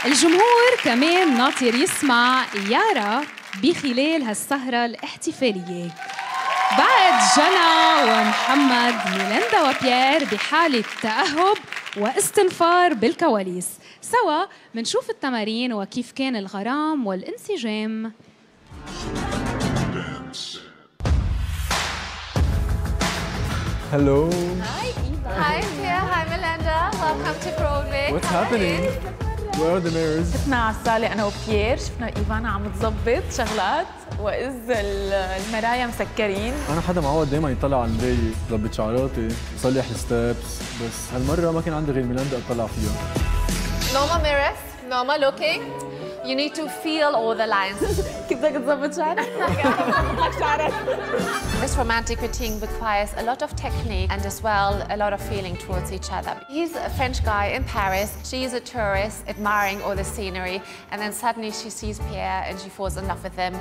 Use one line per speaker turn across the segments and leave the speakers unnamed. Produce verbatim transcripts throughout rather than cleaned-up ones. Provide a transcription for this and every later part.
الجمهور كمان ناطر يسمع يارا بخلال هالسهرة الاحتفالية. بعد جنى ومحمد، ميلاندا وبيير بحالة تأهب واستنفار بالكواليس. سوا منشوف التمارين وكيف كان الغرام والانسجام.
Hello.
Hi, Eva. Hi, Pia. Hi, Melinda. Welcome to Broadway.
What's happening? Where are the mirrors?
شفنا على الصالة أنا وبيير، شفنا إيفانا عم تظبط شغلات وإذ المرايا مسكرين.
أنا حدا معود دايما يطلع على المراية، ظبط شعراتي، صلح الستابس، بس هالمرة ما كان عندي غير ميلاندا أطلع فيها.
Normal mirrors, normal looking. You need to feel all the lines.
كيف بدك تظبط شعرك؟ شعرك.
This romantic routine requires a lot of technique and as well a lot of feeling towards each other. He's a French guy in Paris. She's a tourist admiring all the scenery, and then suddenly she sees Pierre and she falls in love with him.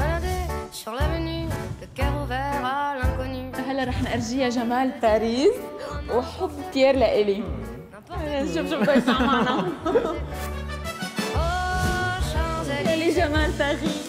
هلا رح نرجيها جمال باريس وحب بيير لإلي. شوف شوف بده يسمع معنا. لي جمال تغيير.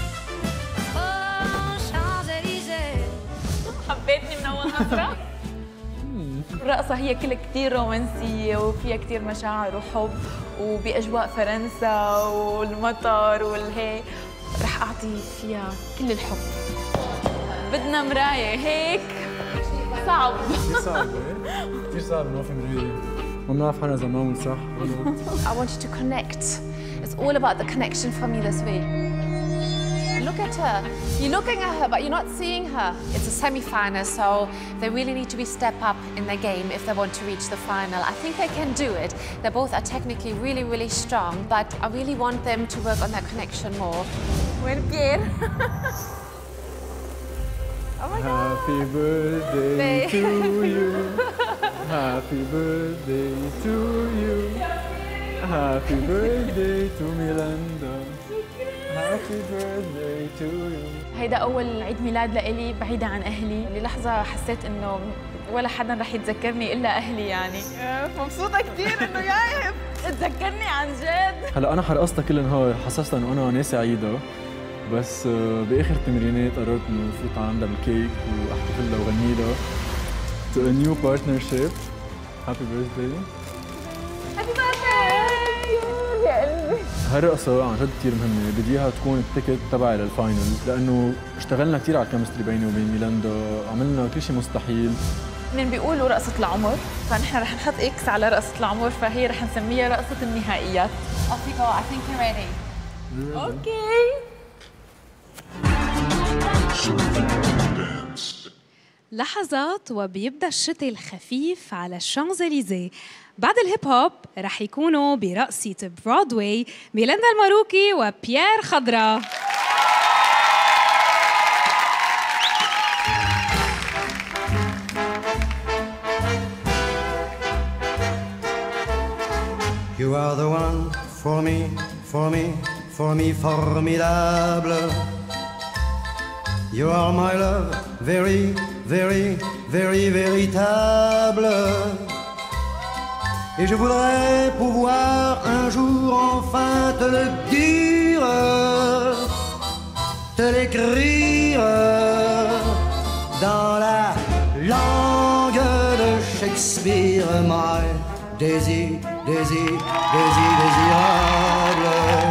حبيتني من أول نظرة. الرقصة هي كلها كتير رومانسية وفيها كتير مشاعر وحب وبأجواء فرنسا والمطر والهي. رح أعطي فيها كل الحب. بدنا مراية هيك صعب.
كثير صعب إيه؟ كثير صعب ما في مراية. ما بنعرف حالنا إذا معمول صح غلط.
I want you to connect. It's all about the connection for me this week. Look at her. You're looking at her, but you're not seeing her. It's a semi-final, so they really need to be step up in their game if they want to reach the final. I think they can do it. They both are technically really, really strong, but I really want them to work on their connection more.
وين بيير؟
Oh my God.
Happy birthday to you. Happy birthday to you. Happy birthday to Melinda. Happy birthday to you.
هيدا أول عيد ميلاد لإلي بعيدة عن أهلي، للحظة حسيت إنه ولا حدا رح يتذكرني إلا أهلي يعني. مبسوطة كثير إنه ياي تذكرني عن جد.
هلا أنا حرقصتها كل النهار، حسست إنه أنا ناسي عيدها، بس بآخر التمرينات قررت إنه فوت عندها بالكيك وأحتفل لها وغني لها. To a new partnership. Happy birthday.
Happy birthday!
يا قلبي.
هالرقصة عن جد كثير مهمة، بدي اياها تكون التيكت تبعي للفاينلز، لأنه اشتغلنا كثير على الكيمستري بيني وبين ميلاندا، عملنا كل شيء مستحيل.
من بيقولوا رقصة العمر، فنحن رح نحط إكس على رقصة العمر، فهي رح نسميها رقصة النهائيات.
Off you go. I think you're ready.
أوكي.
لحظات وبيبدأ الشتاء الخفيف على الشانزليزيه. بعد الهيب هوب رح يكونوا برقصة برودواي ميلاندا الماروكي وبيير خضرا.
You are the one for me, for me, for me, formidable. You are my love, very, very, very véritable. Et je voudrais pouvoir un jour enfin te le dire, te l'écrire dans la langue de Shakespeare. My désir, désir, désir, désirable.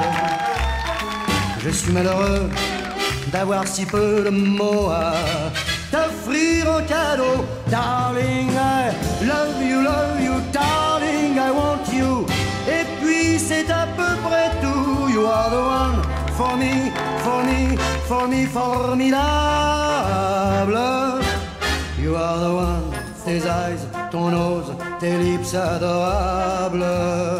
Je suis malheureux d'avoir si peu de mots à t'offrir en cadeau. Darling, I love you, love you, darling, I want you. Et puis c'est à peu près tout. You are the one for me, for me, for me, formidable. You are the one, tes eyes, ton nose, tes lips adorables.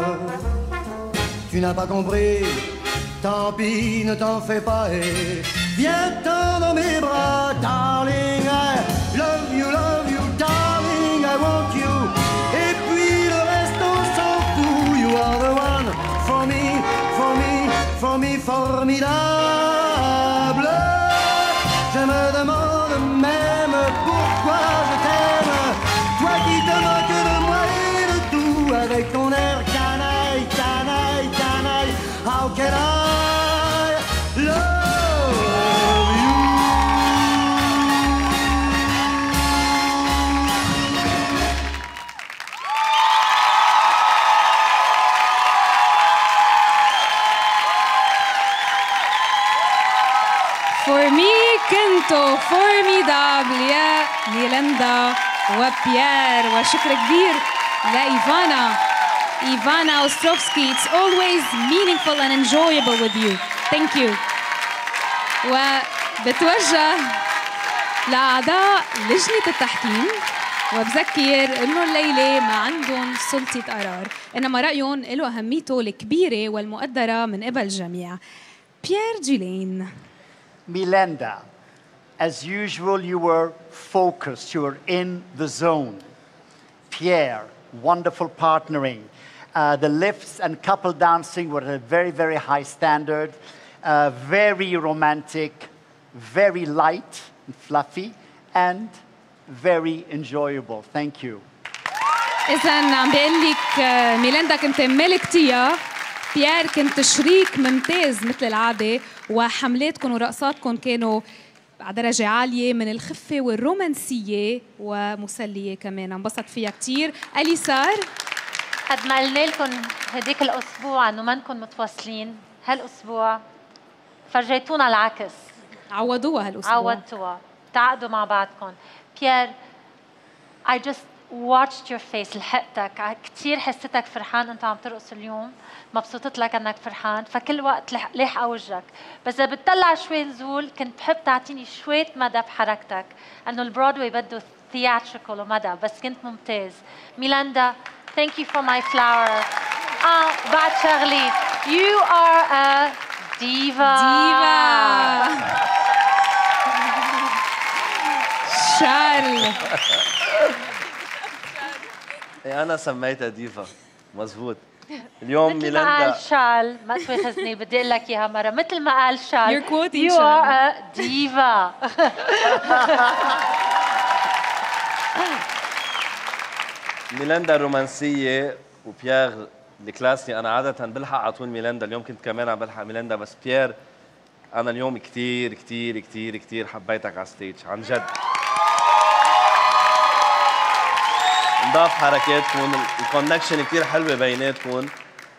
Tu n'as pas compris, tant pis, ne t'en fais pas et viens-t'en dans mes bras. Darling, I love you, love you, darling, I want you. Et puis le reste on s'en fout. You are the one for me, for me, for me, formidable. Je me demande même pourquoi je t'aime, toi qui te moques de moi et de tout, avec ton air canaille, canaille, canaille.
كنتوا فورميدابل يا ميليندا وبيير. وشكر كبير لإيفانا إيفانا أوستروفسكي. It's always meaningful and enjoyable with you. Thank you. وبتوجه لأعضاء لجنة التحكيم وبذكر إنه الليلة ما عندهم سلطة قرار، إنما رأيهم له أهميته الكبيرة والمقدرة من قبل الجميع. بيير جيلين.
Melinda, as usual, you were focused, you were in the zone. Pierre, wonderful partnering. Uh, the lifts and couple dancing were at a very, very high standard, uh, very romantic, very light and fluffy, and very enjoyable. Thank you.
إذن عم بقول لك ميليندا كنت ملكتيها، بيير كنت شريك ممتاز مثل العادة، وحملاتكم ورقصاتكم كانوا على درجة عالية من الخفة والرومانسية ومسلية كمان، انبسط فيها كتير. أليسار،
قد ما قلنا لكم هديك الأسبوع إنه منكم متواصلين، هالأسبوع فرجيتونا العكس.
عوضوها هالأسبوع.
عوضتوها، تعقدوا مع بعضكم. بيير، I just watched your face، لحقتك كثير، حسيتك فرحان أنت عم ترقص اليوم، مبسوطت لك أنك فرحان، فكل وقت لاحقة وجهك، بس إذا بتطلع شوي نزول كنت بحب تعطيني شوية مدى بحركتك، إنه البرودواي بده theatrical ومدى، بس كنت ممتاز. ميليندا، thank you for my flower. آه بعد شغلي، you are a diva.
ديفا. شارل.
أنا سميتها ديفا، مزبوط. اليوم
مثل
ميليندا
ما قال شال، ما تواخذني، بدي اقول لك اياها مره، مثل ما قال شال،
You're quoting
you
Shal.
are a diva.
ميليندا رومانسية وبيير الكلاسي. أنا عادة بلحق على طول ميليندا، اليوم كنت كمان عم بلحق ميليندا، بس بيير أنا اليوم كتير كتير كتير كتير حبيتك على ستيج عن جد. نضاف حركاتكم، الكونكشن كتير حلوة بيناتكم.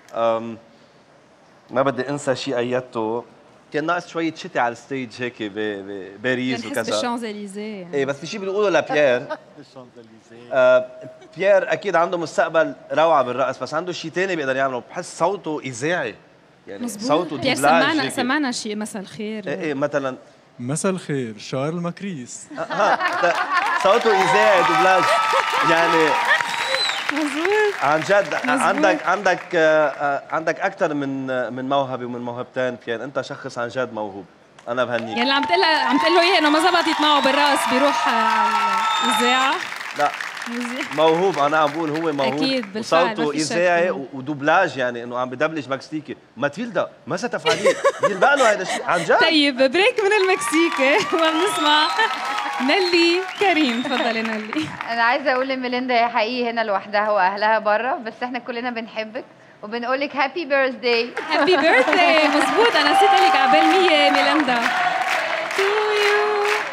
ما بدي انسى شيء قيدته، كان ناقص شوية شتي على الستيج هيك بباريس وكذا.
بنحس بالشانزليزيه يعني.
ايه بس في شيء بنقوله لبيير. آه بيير اكيد عنده مستقبل روعة بالرقص، بس عنده شيء ثاني بيقدر يعمله، بحس صوته إذاعي، يعني
مزبوط.
صوته
بيير
دوبلاج.
سمعنا سمعنا شيء مساء الخير.
ايه ايه مثلا
مساء الخير شارل ماكريس.
ها صوته إذاعي دوبلاج يعني.
مزبوط
عن جد عندك عندك آه عندك اكثر من من موهبه ومن موهبتين بيير، انت شخص عن جد موهوب، انا بهنيك.
يعني اللي عم تقول عم تقول له اياه انه ما زبطت معه بالراس بيروح على الاذاعه.
لا موهوب، انا عم بقول هو موهوب
اكيد بالفعل،
وصوته اذاعي ودوبلاج، يعني انه عم بدبلج مكسيكي. ماتيلدا ما ستفعلين يلبق له هذا الشيء عن جد.
طيب بريك من المكسيكي وبنسمع نيلي كريم. تفضلي نيلي.
انا عايزه اقول لميليندا هي حقيقي هنا لوحدها واهلها بره، بس احنا كلنا بنحبك وبنقول لك هابي بيرثداي.
هابي بيرثداي. مزبوط، انا نسيت اقول لك عبال مية ميليندا. تو يو.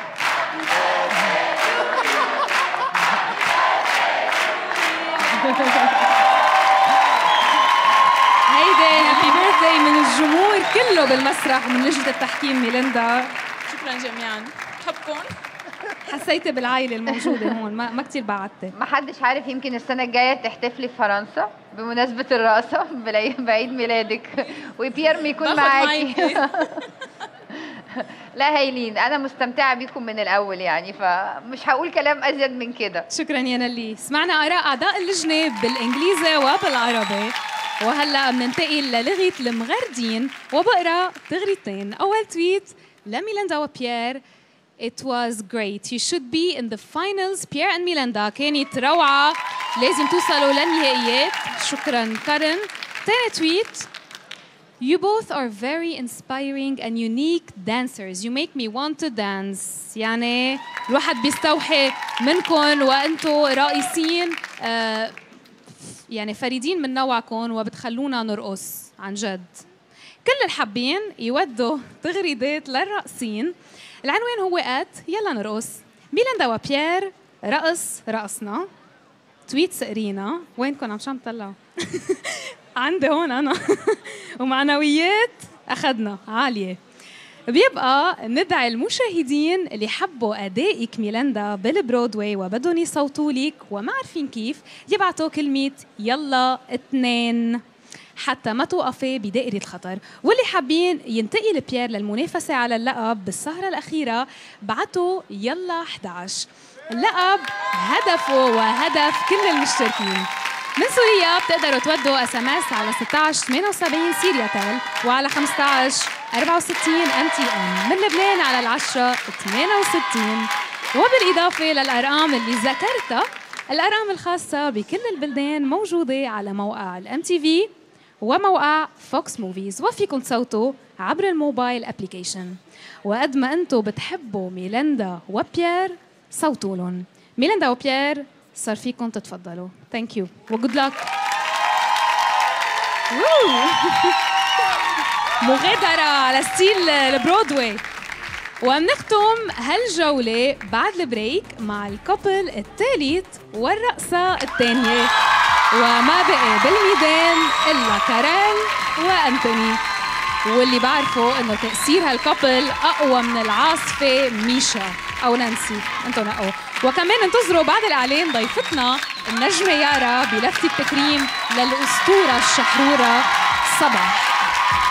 هيدي هابي بيرثداي من الجمهور كله بالمسرح ومن لجنة التحكيم ميليندا.
شكرا جميعا، بحبكم.
حسيتي بالعائلة الموجودة هون، ما ما كثير بعدتي.
ما حدش عارف، يمكن السنة الجاية تحتفلي في فرنسا بمناسبة الرقصة بعيد ميلادك وبيير ما يكون معاكي. لا هايلين، أنا مستمتعة بيكم من الأول يعني، فمش هقول كلام أزيد من كده.
شكرا يا نيلي. سمعنا آراء أعضاء اللجنة بالإنجليزي وبالعربي، وهلا بننتقل للغة المغردين وبقرا تغريدتين. أول تويت لميليندا وبيير. It was great. You should be in the finals. بيير and ميليندا كانت روعة، لازم توصلوا للنهائيات. شكرا كارن. تاني تويت. You both are very inspiring and unique dancers. You make me want to dance. يعني الواحد بيستوحي منكم وانتم راقصين آه يعني فريدين من نوعكم وبتخلونا نرقص عن جد. كل الحابين يودوا تغريدات للراقصين. العنوان هو آت يلا نرقص. ميليندا وبيير رقص رقصنا. تويت سقرينا. وينكم عم شو طلعوا؟ عندي هون أنا. ومعنويات أخذنا عالية. بيبقى ندعي المشاهدين اللي حبوا أدائك ميلاندا بالبرودواي وبدهم يصوتوا لك وما عارفين كيف يبعتوا كلمة يلا اثنين حتى ما توقفي بدائرة الخطر. واللي حابين ينتقل بيير للمنافسة على اللقب بالسهرة الأخيرة بعتوا يلا إحدى عشر. اللقب هدفه وهدف كل المشتركين. من سوريا بتقدروا تودوا اس ام اس على ستة عشر ثمانية وسبعين سيرياتل وعلى خمسة عشر أربعة وستين ام تي ام. من لبنان على العشرة ثمانية وستين. وبالإضافة للأرقام اللي ذكرتها الأرقام الخاصة بكل البلدان موجودة على موقع الام تي في وموقع فوكس موفيز وفيكم تصوتوا عبر الموبايل ابليكيشن. وقد ما انتم بتحبوا ميلاندا وبيير صوتوا لهم. ميلاندا وبيير صار فيكم تتفضلوا. ثانك يو وجود لك. مغادرة على ستيل البرودواي. ومنختم هالجولة بعد البريك مع الكابل الثالث والرقصة الثانية. وما بقي بالميدان إلا كارل وأنتوني. واللي بعرفه إنه تأثير هالكابل أقوى من العاصفة ميشا أو نانسي. أنتوا نقوا. وكمان انتظروا بعد الإعلان ضيفتنا النجمة يارا بلفتة تكريم للأسطورة الشحرورة صباح.